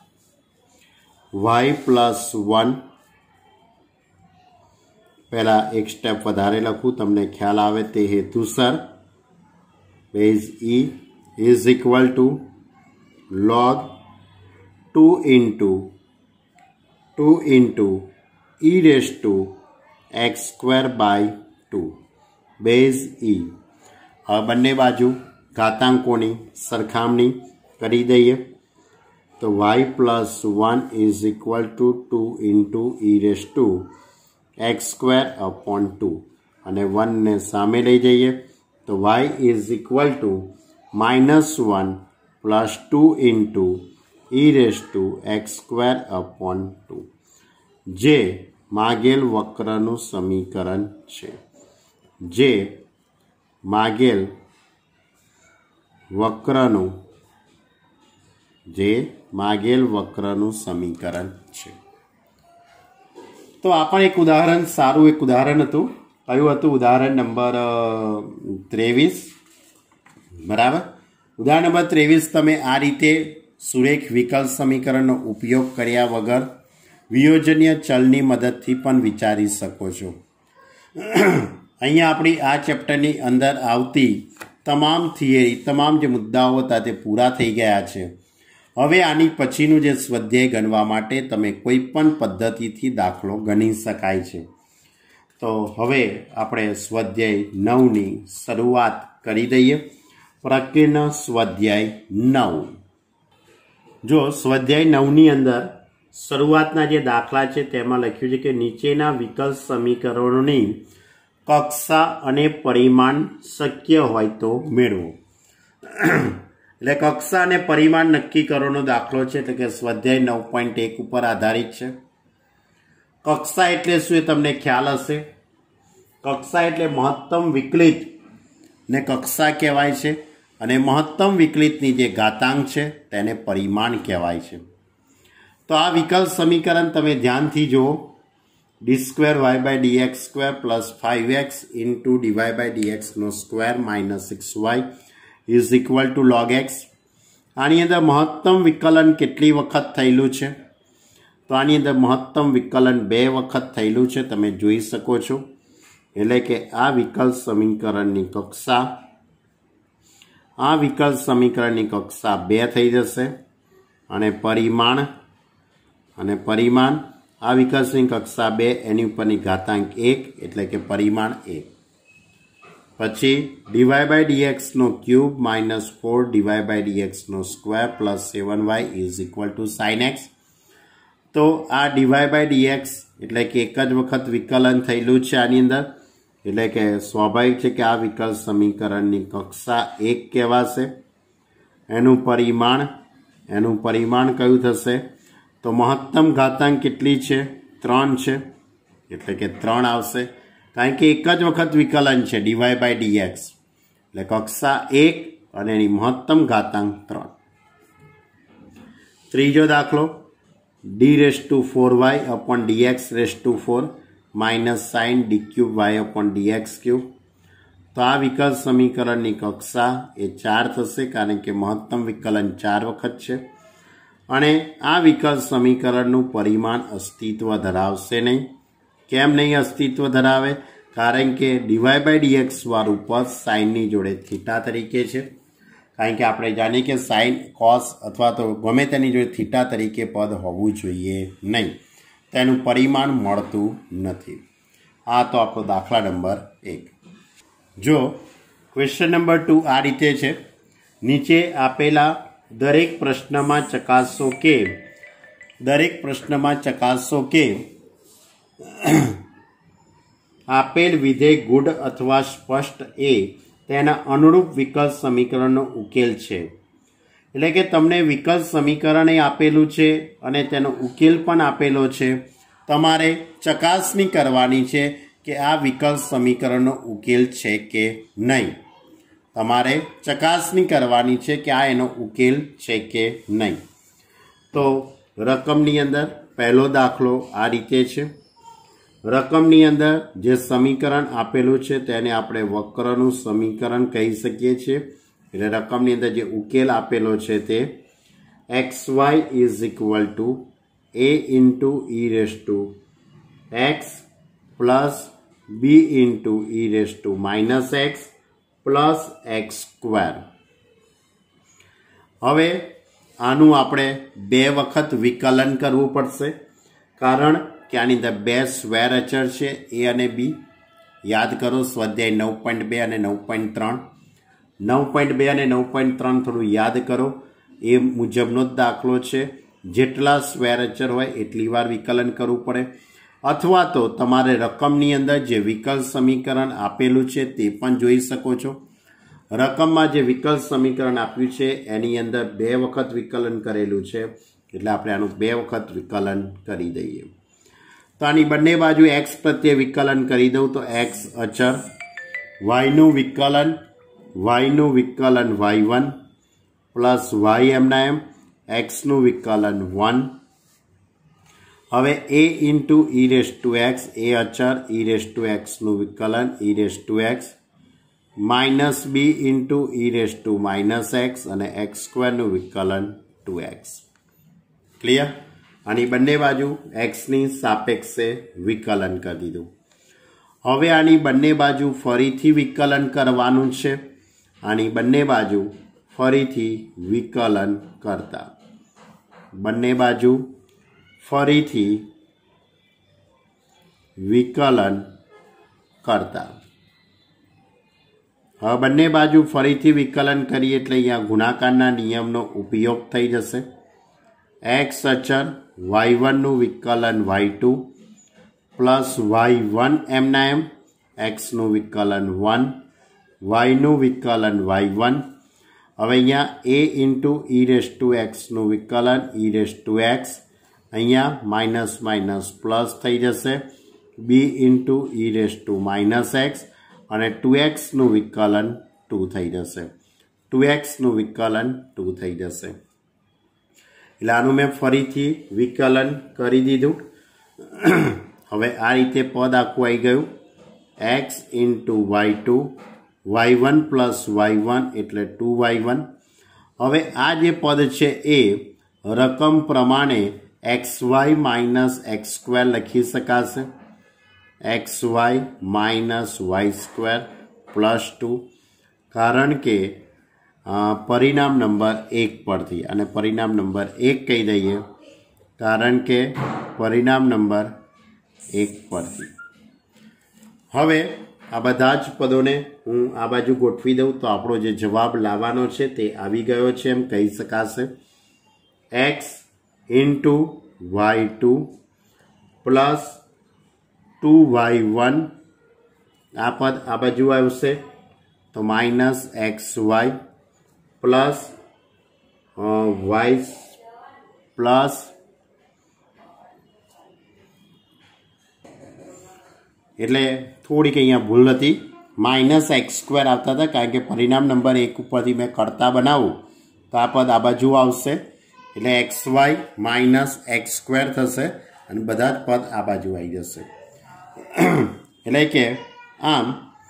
y plus 1 પહેલા એક સ્ટેપ વધારે લખું તમને ખ્યાલ આવે તે હેતુસર base e is equal to log 2 into e raised to x square by 2 base e હવે બંને બાજુ ઘાતાંકોની સરખામણી કરી દઈએ તો y plus 1 is equal to 2 into e raised to x square upon 2 અને 1 ને સામે લઈ જઈએ તો y is equal to minus 1 plus 2 into e raised to x square upon 2 જે માગેલ વક્રનું સમીકરણ છે જે માગેલ વક્રનું સમીકરણ છે તો આ પણ એક ઉદાહરણ સારું એક ઉદાહરણ હતું કયું હતું ઉદાહરણ નંબર 23 બરાબર ઉદાહરણ નંબર 23 તમે આ રીતે સુરેખ વિકલ સમીકરણનો ઉપયોગ કર્યા વગર વિયોજનીય ચલની મદદથી પણ વિચારી શકો છો અહીંયા આપણી આ ચેપ્ટરની અંદર આવતી તમામ થિયરી તમામ જે મુદ્દાઓ હતા તે પૂરા થઈ ગયા છે હવે આની પછીનું જે સ્વાધ્યાય ગણવા માટે તમે કોઈ પણ પદ્ધતિથી દાખલો ગણી શકાય છે તો હવે આપણે સ્વાધ્યાય 9ની શરૂઆત કરી દઈએ પ્રકીર્ણ સ્વાધ્યાય 9 જો સ્વાધ્યાય 9ની અંદર શરૂઆતના જે દાખલા છે તેમાં લખ્યું છે કે નીચેના વિકલ સમીકરણોની કક્ષા અને પરિમાણ શક્ય હોય તો મેળવો એટલે કક્ષા અને પરિમાણ નક્કી કરવાનો દાખલો છે એટલે કે સ્વાધ્યાય 9.1 ઉપર આધારિત છે કક્ષા એટલે શું એ તમને ખ્યાલ હશે કક્ષા એટલે મહત્તમ વિકલિત ને કક્ષા કહેવાય છે અને મહત્તમ વિકલિતની જે ઘાતાંક છે તેને પરિમાણ કહેવાય છે તો આ વિકલ સમીકરણ તમે ધ્યાનથી જુઓ d2y/dx² plus 5x into dy/dx² minus 6y is equal to log x આની અંદર મહત્તમ વિકલન કેટલી વખત થયેલું છે તો આની અંદર મહત્તમ વિકલન 2 વખત થયેલું છે તમે જોઈ શકો છો એટલે કે આ વિકલ સમીકરણની કક્ષા 2 થઈ જશે અને પરિમાણ આ વિકલ્પની કક્ષા 2 એની ઉપરની ઘાતાંક 1 એટલે કે પરિમાણ 1 પછી dy/dx³ minus 4dy/dx² plus 7y is equal to sin x તો આ dy/dx એટલે કે એક જ વખત વિકલન થયેલું છે આની અંદર એટલે કે સ્વાભાવિક છે કે આ વિકલ સમીકરણની કક્ષા 1 કહેવાશે એનું પરિમાણ કયું થશે તો મહત્તમ ઘાતાંક કેટલી છે 3 છે એટલે કે 3 આવશે કારણ કે એક જ વખત વિકલન છે dy/dx એટલે કક્ષા 1 અને એની મહત્તમ ઘાતાંક 3 ત્રીજો દાખલો d⁴y/dx⁴ minus sin d³y/dx³ તો આ વિકલ સમીકરણની કક્ષા એ 4 થશે કારણ કે મહત્તમ વિકલન 4 વખત છે અને આ વિકલ સમીકરણનું પરિમાણ અસ્તિત્વ ધરાવશે નહીં કેમ નહીં અસ્તિત્વ ધરાવે કારણ કે dy/dx વાળું પદ સાઇનની જોડે થીટા તરીકે છે કારણ કે આપણે જાણીએ કે સાઇન કોસ અથવા તો ગમે તેની જોડે થીટા તરીકે પદ હોવું જોઈએ નહીં તેનું પરિમાણ મળતું નથી આ તો આપણો દાખલા નંબર 1 જો ક્વેશ્ચન નંબર 2 આ રીતે છે નીચે આપેલા દરેક પ્રશ્નમાં ચકાસો કે આપેલ વિધેય ગુઢ અથવા સ્પષ્ટ એ તેના અનુરૂપ વિકલ સમીકરણનો ઉકેલ છે। એટલે કે તમને વિકલ સમીકરણ આપેલું છે અને તેનો ઉકેલ પણ આપેલો છે। તમારે ચકાસણી કરવાની છે કે આ વિકલ સમીકરણનો ઉકેલ છે કે નહીં। તમારે ચકાસણી કરવાની છે કે આ એનો ઉકેલ છે કે નહીં। તો રકમની અંદર પહેલો દાખલો આ રીતે છે। રકમની અંદર જે સમીકરણ આપેલું છે તેને આપણે વક્રનું સમીકરણ કહી શકીએ છીએ। એટલે રકમની અંદર જે ઉકેલ આપેલો છે તે xy is equal to a into e raise to x plus b into e raise to minus x plus x square. હવે આનું આપણે બે વખત વિકલન કરવું પડશે, કારણ કે આની અંદર બે સ્ક્વેર અચળ છે a અને b। યાદ કરો સ્વાધ્યાય 9.2 અને 9.3। 9.2 અને 9.3 થોડું યાદ કરો, એ મુજબનો જ દાખલો છે। જેટલા સ્ક્વેર અચળ હોય એટલી વાર વિકલન કરવું પડે, અથવા તો તમારે રકમની અંદર જે વિકલ સમીકરણ આપેલું છે તે પણ જોઈ શકો છો। રકમમાં જે વિકલ સમીકરણ આપ્યું છે એની અંદર બે વખત વિકલન કરેલું છે, એટલે આપણે આનું બે વખત વિકલન કરી દઈએ। તો આની બંને બાજુ x પ્રત્યે વિકલન કરી દઉં તો x અચળ, yનું વિકલન y1 પ્લસ y એમના એમ, xનું વિકલન 1। હવે a into e raise to x, એ અચળ, e રેસ ટુ xનું વિકલન e raise to x, minus b into e raise to minus x અને x સ્ક્વેરનું વિકલન 2x। ક્લિયર? આની બંને બાજુ xની સાપેક્ષે વિકલન કરી દીધું। હવે આની બંને બાજુ ફરીથી વિકલન કરવાનું છે। આની બંને બાજુ ફરીથી વિકલન કરતા, બંને બાજુ ફરીથી વિકલન કરતા। હવે બંને બાજુ ફરીથી વિકલન કરીએ એટલે અહીંયા ગુણાકારના નિયમનો ઉપયોગ થઈ જશે। x અચળ, y1નું વિકલન y2 પ્લસ y1 એમના એમ, xનું વિકલન 1, yનું વિકલન y1। હવે અહીંયા a into e raise to xનું વિકલન e રેસ ટુ x, અહીંયા માઇનસ માઇનસ પ્લસ થઈ જશે, b into e raise to minus x અને 2xનું વિકલન 2 થઈ જશે, 2xનું વિકલન 2 થઈ જશે। એટલે આનું મેં ફરીથી વિકલન કરી દીધું। હવે આ રીતે પદ આખું આવી ગયું, x into y2, y1 plus y1 એટલે 2y1। હવે આ જે પદ છે એ રકમ પ્રમાણે xy માઇનસ x સ્ક્વેર લખી શકાશે, xy minus y square plus 2, કારણ કે પરિણામ નંબર 1 પરથી, અને પરિણામ નંબર 1 કહી દઈએ કારણ કે પરિણામ નંબર 1 પરથી। હવે આ બધા જ પદોને હું આ બાજુ ગોઠવી દઉં તો આપણો જે જવાબ લાવવાનો છે તે આવી ગયો છે એમ કહી શકાશે। x into y2 plus 2y1, આ પદ આ બાજુ આવશે તો minus xy plus y plus એટલે થોડીક અહીંયા ભૂલ હતી, માઇનસ એક્સ સ્ક્વેર આવતા હતા કારણ કે પરિણામ નંબર 1 ઉપરથી મેં કરતા બનાવું તો આ પદ આ બાજુ આવશે એટલે x y minus x square થશે અને બધા જ પદ આ બાજુ આવી જશે। એટલે કે આમ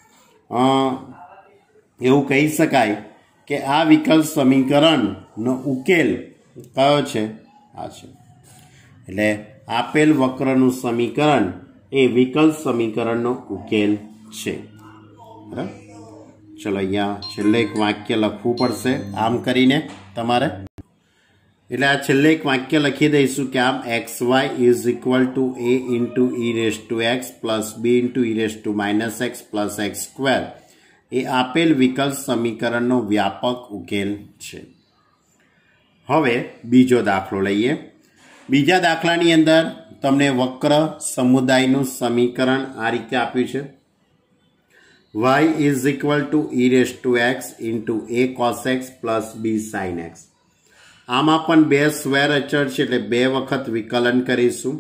એવું કહી શકાય કે આ વિકલ્પ સમીકરણનો ઉકેલ કયો છે? આ છે। એટલે આપેલ વક્રનું સમીકરણ એ વિકલ્પ સમીકરણનો ઉકેલ છે। બરાબર, ચલો અહીંયા છેલ્લે એક વાક્ય લખવું પડશે આમ કરીને તમારે। એટલે આ છેલ્લે એક વાક્ય લખી દઈશું કે આમ x y is equal to a into e raise to x plus b into e raise to minus x plus x square એ આપેલ વિકલ્પ સમીકરણનો વ્યાપક ઉકેલ છે। હવે બીજો દાખલો લઈએ। બીજા દાખલાની અંદર તમને વક્ર સમુદાયનું સમીકરણ આ રીતે આપ્યું છે। y is equal to e raise to x into a cos x plus b sin x. આમાં પણ બે સ્ક્વેર અચળ છે એટલે બે વખત વિકલન કરીશું.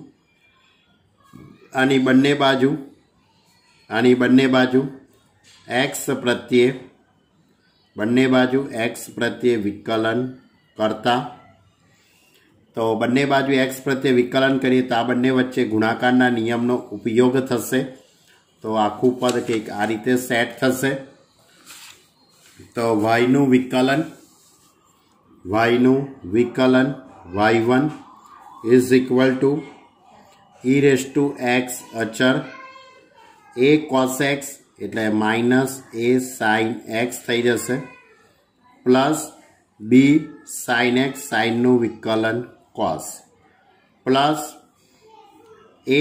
આની બંને બાજુ x પ્રત્યે વિકલન કરતા, તો બંને બાજુ x પ્રત્યે વિકલન કરીએ તો આ બંને વચ્ચે ગુણાકારના નિયમનો ઉપયોગ થશે. તો આખું પદ કંઈક આ રીતે સેટ થશે. તો y નું વિકલન y1 is equal to e raise to x અચળ a cos x એટલે માઇનસ a sin x થઈ જશે પ્લસ b sin x સાઇનનું વિકલન cos plus a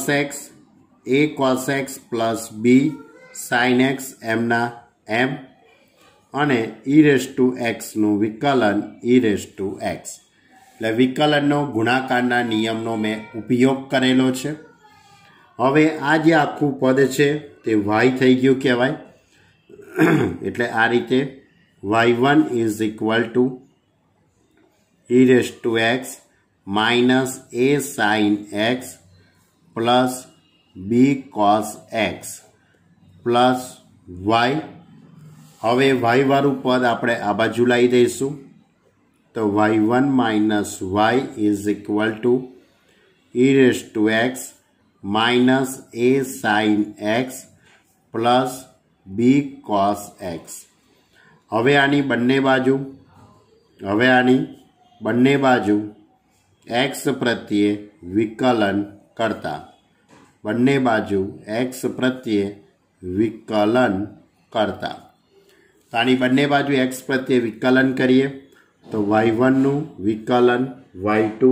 cos x plus b sin x એમના એમ અને e રેઝ ટુ x નું વિકલન e રેઝ ટુ x. એટલે વિકલનનો ગુણાકારના નિયમનો મેં ઉપયોગ કરેલો છે. હવે આ જે આખું પદ છે તે y થઈ ગયું કહેવાય. એટલે આ રીતે y1 is equal to e raise to x minus a sin x plus b cos x plus y. હવે y વાળું પદ આપણે આ બાજુ લાવી દઈશું. તો y1 minus y is equal to e raise to x minus a sin x plus b cos x. હવે આની બંને બાજુ x પ્રત્યે વિકલન કરતા તો આની બંને બાજુ x પ્રત્યે વિકલન કરીએ તો y1 નું વિકલન y2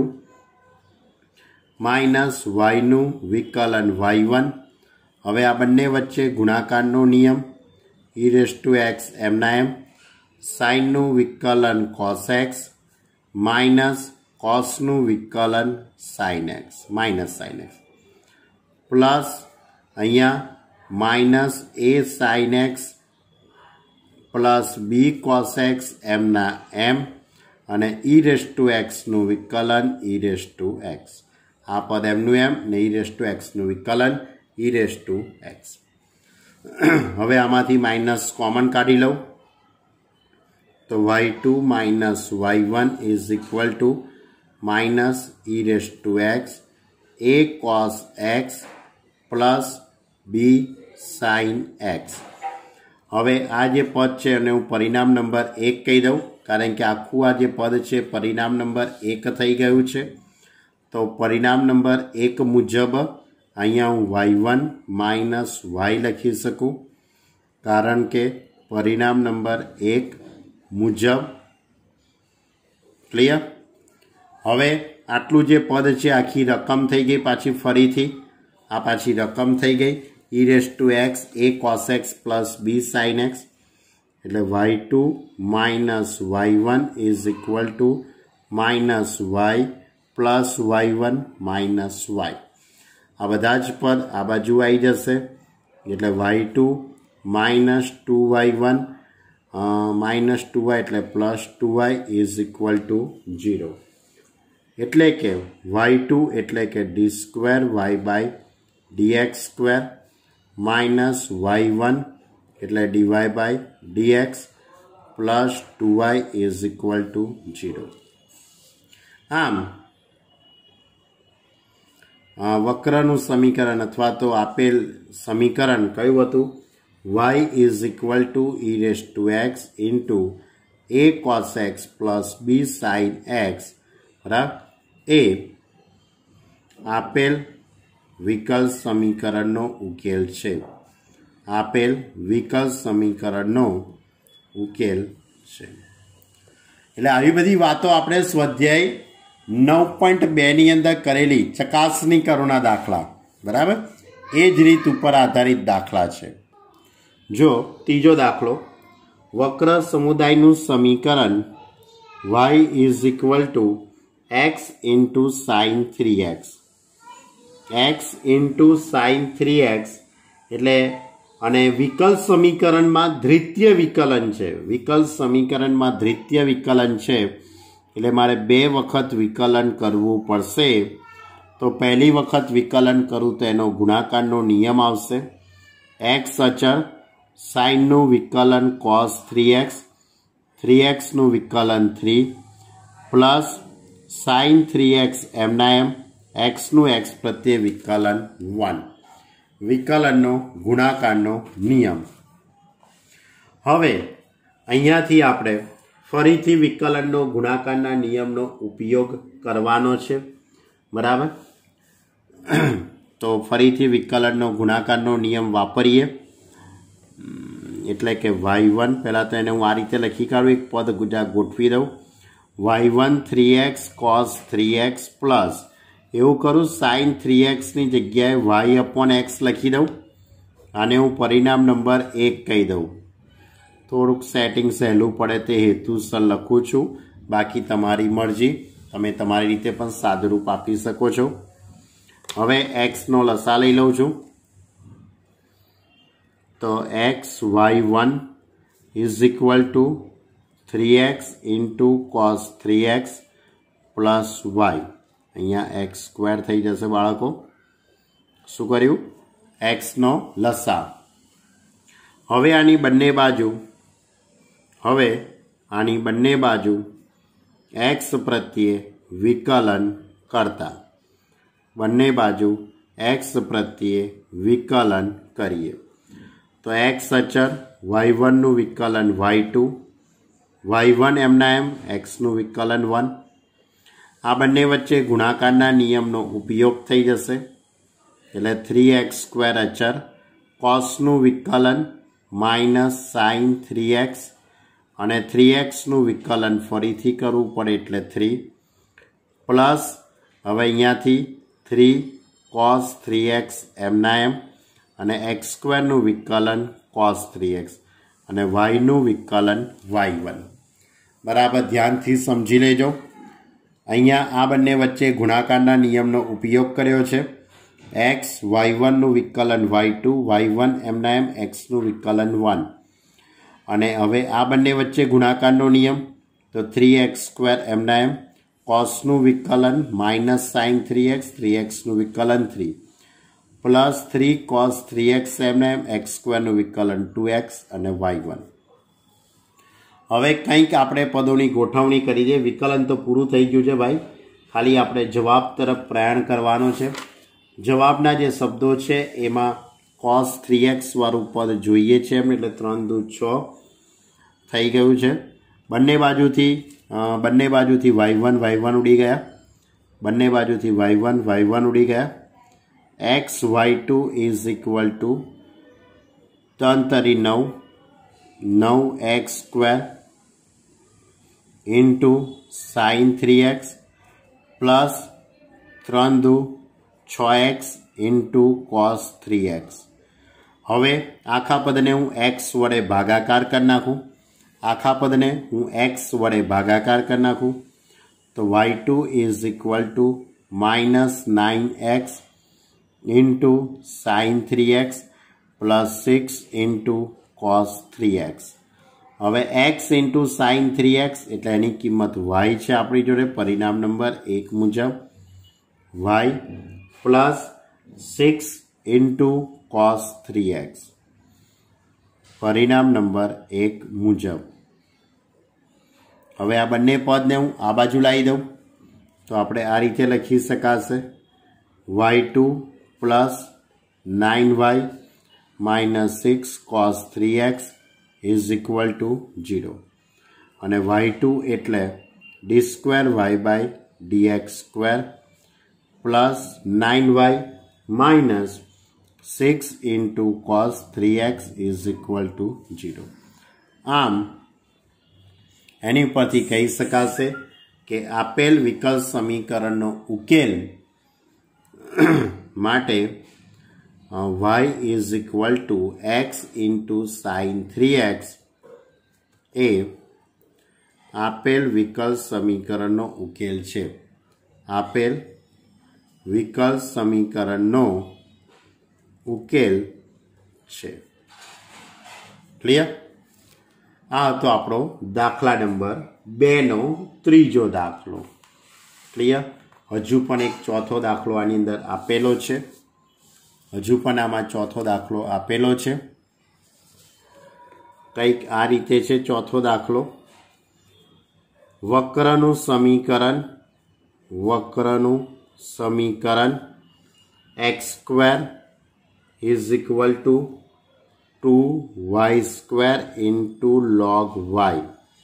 માઇનસ y નું વિકલન y1. હવે આ બંને વચ્ચે ગુણાકારનો નિયમ e રેઝ ટુ x એમના એમ સાઇનનું વિકલન cos x માઇનસ કોસનું વિકલન sin x minus sin x plus અહીંયા minus a sin x plus b cos x એમના એમ અને e રેઝ ટુ x નું વિકલન e રેઝ ટુ x. આ પદ એમનું એમ ને e રેઝ ટુ x નું વિકલન e રેઝ ટુ x. હવે આમાંથી માઇનસ કોમન કાઢી લઉં તો y2 minus y1 is equal to minus e raise to x a cos x plus b sin x. હવે આ જે પદ છે એને હું પરિણામ નંબર 1 કહી દઉં કારણ કે આખું આ જે પદ છે પરિણામ નંબર 1 થઈ ગયું છે. તો પરિણામ નંબર 1 મુજબ અહીંયા હું y1 માઇનસ y લખી શકું કારણ કે પરિણામ નંબર 1 મુજબ. ક્લિયર? હવે આટલું જે પદ છે આખી રકમ થઈ ગઈ, પાછી ફરીથી આ પાછી રકમ થઈ ગઈ e raise to x a cos x plus b sin x. એટલે y2 minus y1 is equal to minus y plus y1 minus y. આ બધા જ પદ આ બાજુ આવી જશે એટલે y2 minus 2y1 minus 2y એટલે plus 2y is equal to 0. એટલે કે y2 એટલે કે d square y by dx square minus y1 એટલે dy by dx plus 2y is equal to 0. આમ વક્રનું સમીકરણ અથવા તો આપેલ સમીકરણ કયું હતું? y is equal to e raise to x into a cos x plus b sin x બરાબર એ આપેલ વિકલ સમીકરણનો ઉકેલ છે. આપેલ વિકલ સમીકરણનો ઉકેલ છે. એટલે આવી બધી વાતો આપણે સ્વાધ્યાય 9.2 ની અંદર કરેલી ચકાસણી કરોના દાખલા બરાબર એ જ રીત ઉપર આધારિત દાખલા છે. જો ત્રીજો દાખલો વક્ર સમુદાયનું સમીકરણ y is equal to x into sine 3x x into sine 3x એટલે અને વિકલ સમીકરણમાં દ્વિતીય વિકલન છે, વિકલ સમીકરણમાં દ્વિતીય વિકલન છે એટલે મારે 2 વખત વિકલન કરવું પડશે। તો પહેલી વખત વિકલન કરું તો એનો ગુણાકારનો નિયમ આવશે। એક્સ અચળ સાઇનનું વિકલન cos 3x, 3xનું વિકલન 3 પ્લસ સાઇન 3x એમના એમ, એક્સનું એક્સ પ્રત્યે વિકલન 1, વિકલનનો ગુણાકારનો નિયમ। હવે અહીંયાથી આપણે ફરીથી વિકલનનો ગુણાકારના નિયમનો ઉપયોગ કરવાનો છે, બરાબર। તો ફરીથી વિકલનનો ગુણાકારનો નિયમ વાપરીએ એટલે કે y1 પહેલાં તો એને હું આ રીતે લખી કાઢું, એક પદ ગોઠવી દઉં, y1 3x cos 3x plus એવું કરું સાઇન 3xની જગ્યાએ y અપોન x લખી દઉં, આને હું પરિણામ નંબર 1 કહી દઉં। થોડુંક સેટિંગ સહેલું પડે તે હેતુસર લખું છું, બાકી તમારી મરજી, તમે તમારી રીતે પણ સાદુરૂપ આપી શકો છો। હવે એક્સનો લસા લઈ લઉં છું, તો x y1 is equal to 3x into cos 3x plus y, અહીંયા એક્સ સ્ક્વેર થઈ જશે બાળકો। શું કર્યું? એક્સનો લસા। હવે આની બંને બાજુ એક્સ પ્રત્યે વિકલન કરતા, બંને બાજુ એક્સ પ્રત્યે વિકલન કરીએ તો એક્સ અચળ y1નું વિકલન y2, y1 એમના એમ, એક્સનું વિકલન 1, આ બંને વચ્ચે ગુણાકારના નિયમનો ઉપયોગ થઈ જશે એટલે 3x² અચળ, કોસનું વિકલન માઇનસ સાઇન 3x અને 3xનું વિકલન ફરીથી કરવું પડે એટલે 3 પ્લસ હવે અહીંયાથી 3 cos 3x એમના એમ અને x² વિકલન cos 3x અને yનું વિકલન y1, બરાબર ધ્યાનથી સમજી લેજો। અહીંયા આ બંને વચ્ચે ગુણાકારના નિયમનો ઉપયોગ કર્યો છે, x y1નું વિકલન y2, y1 એમના એમ, xનું વિકલન 1 અને હવે આ બંને વચ્ચે ગુણાકારનો નિયમ તો 3x² એમના એમ, કોસનું વિકલન માઇનસ સાઇન 3x, 3xનું વિકલન 3 પ્લસ 3 cos 3x એમના એમ, x²નું વિકલન 2x અને y1। હવે કંઈક આપણે પદોની ગોઠવણી કરી દઈએ, વિકલન તો પૂરું થઈ ગયું છે ભાઈ, ખાલી આપણે જવાબ તરફ પ્રયાણ કરવાનો છે। જવાબના જે શબ્દો છે એમાં cos 3x વાળું પદ જોઈએ છે એમ, એટલે 3 દુ 6 થઈ ગયું છે। બંને બાજુથી y1 ઉડી ગયા, બંને બાજુથી y1 ઉડી ગયા। x y2 is equal two 3 તરી 9, 9x² into sine 3x plus 3 દુ 6x ઇન્ટુ કોસ 3x। હવે આખા પદને હું x વડે ભાગાકાર કરી નાખું, તો y2 is equal to minus 9x into sine 3x plus 6 into cos 3x। હવે x ઇન્ટુ સાઇન 3x એટલે એની કિંમત y છે આપણી જોડે પરિણામ નંબર 1 મુજબ, y plus 6 into cos 3x પરિણામ નંબર 1 મુજબ। હવે આ બંને પદને હું આ બાજુ લાવી દઉં તો આપણે આ રીતે લખી શકાશે, y2 plus 9y minus 6 cos 3x is equal to 0 અને y2 એટલે d²y/dx² plus 9y minus 6 into cos 3x is equal to 0। આમ એની પરથી કહી શકાશે કે આપેલ વિકલ સમીકરણનો ઉકેલ માટે y is equal to x into sine 3x એ આપેલ વિકલ સમીકરણનો ઉકેલ છે, આપેલ વિકલ સમીકરણનો ઉકેલ છે। क्लियर। आ तो आपणो दाखला नंबर 2 नो त्रीजो दाखलो। क्लियर। हजू पण एक चौथो दाखलो आनी अंदर आपेलो छे। हजू पण आमां चौथो दाखलो आपेलो छे। कंईक आ रीते छे चौथो दाखलो। वक्रनु समीकरण x² is equal to 2y² into log y।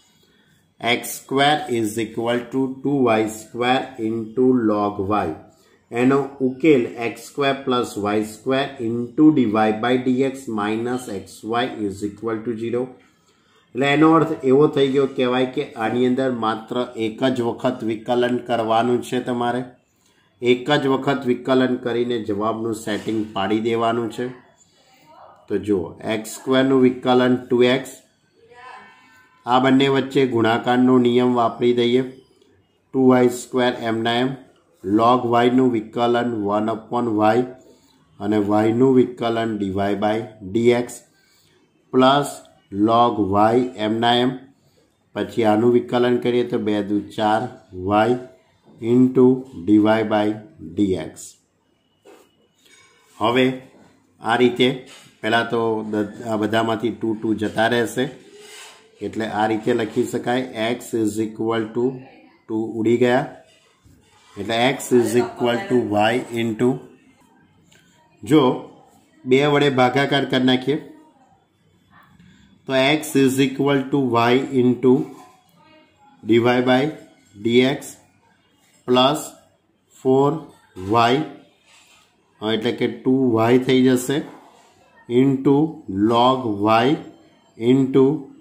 x² is equal to 2y² into log y। एनो उकेल x² plus y² into dy/dx minus xy is equal to 0। એટલે એનો અર્થ એવો થઈ ગયો કહેવાય કે આની અંદર માત્ર એક જ વખત વિકલન કરવાનું છે। તમારે એક જ વખત વિકલન કરીને જવાબનું સેટિંગ પાડી દેવાનું છે। તો જુઓ x² નું વિકલન 2x, આ બંને વચ્ચે ગુણાકારનો નિયમ વાપરી દઈએ 2y² એમના એમ। log y નું વિકલન 1/y અને y નું વિકલન dy/dx પ્લસ log y એમના એમ। પછી આનું વિકલન કરીએ તો 2 દુ 4 y इंटू dy/dx। હવે આ રીતે પહેલાં તો આ બધામાંથી 2 2 જતા રહેશે એટલે આ રીતે લખી શકાય x ઇઝ ઇક્વલ ટુ 2 ઉડી ગયા એટલે x is equal to y into જો 2 વડે ભાગાકાર કરી નાખીએ तो x is equal to y into dy/dx plus 4y एटले के 2y थी जैसे into log y into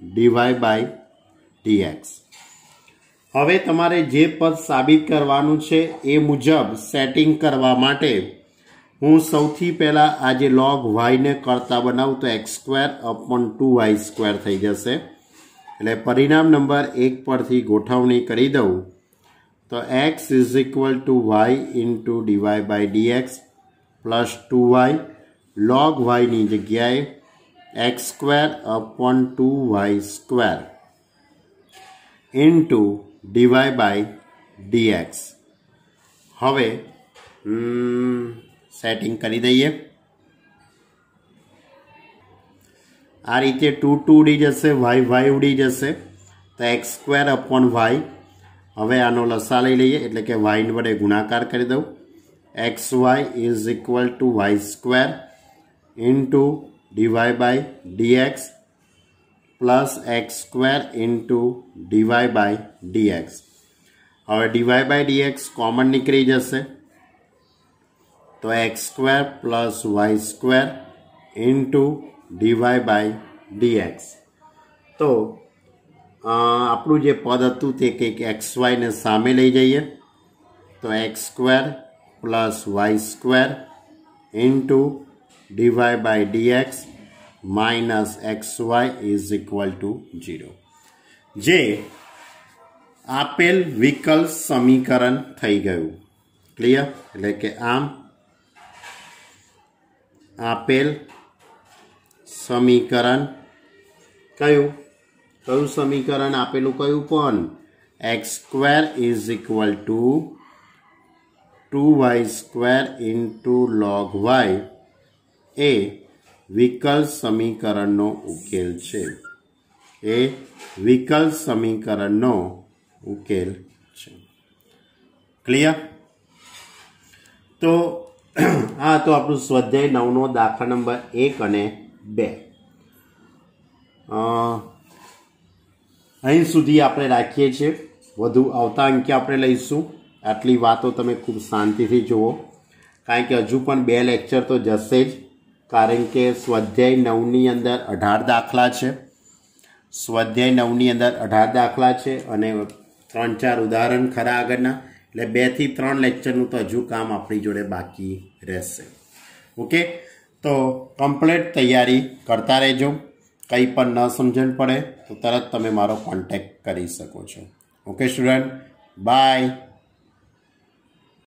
dy/dx। हवे तमारे जे पद साबित करवानुं छे ए मुजब सेटिंग करवा माटे हूँ सौथी पहला आज log y ने करता बनाव तो x² अपॉन 2y² थी जैसे एटले परिणाम नंबर 1 परथी गोठवणी करी दऊं तो x is equal to y into dy/dx plus 2y log y नी जग्याए x² upon 2y² into dy/dx। हवे सेटिंग करी दईए आ रीते 2 2 उड़ी जैसे y उड़ी जैसे तो x² अपॉन y। हवे आनो लसा लई लईए एटले के y वडे गुणाकार करी दऊं xy is equal to y² into dy/dx plus x² into dy/dx। हवे dy/dx कॉमन निकली जैसे तो x² plus y² into dy/dx। तो આપણું જે પદ હતું તે કંઈક xy ને સામે લઈ જઈએ તો x² plus y² into dy/dx minus xy is equal to 0 जे आपेल विकल समीकरण थई गयुं। क्लियर એટલે કે આમ आपेल समीकरण कયું समीकरण आपेलू कયું पण x² is equal to 2y² into log y ए विकल समीकरणनो उकेल छे। ए विकल समीकरणनो उकेल छे। क्लियर। तो हाँ तो आपणो स्वाध्याय 9 नो दाखला नंबर 1 અને 2 અહીં સુધી આપણે રાખીએ છીએ। વધુ આવતા અંકે આપણે લઈશું। આટલી વાતો તમે ખૂબ શાંતિથી જુઓ કારણ કે હજુ પણ 2 લેક્ચર તો જશે જ કારણ કે સ્વાધ્યાય 9 ની અંદર 18 દાખલા છે। સ્વાધ્યાય 9 ની અંદર 18 દાખલા છે અને 3-4 ઉદાહરણ ખરા આગળના એટલે 2 થી 3 લેક્ચરનું તો હજુ કામ આપણી જોડે બાકી રહેશે। ओके तो कम्प्लीट तैयारी करता रहो। कई पर न समझण पड़े तो तरत तमे मारो कॉन्टेक्ट करी सको छो। Okay student bye.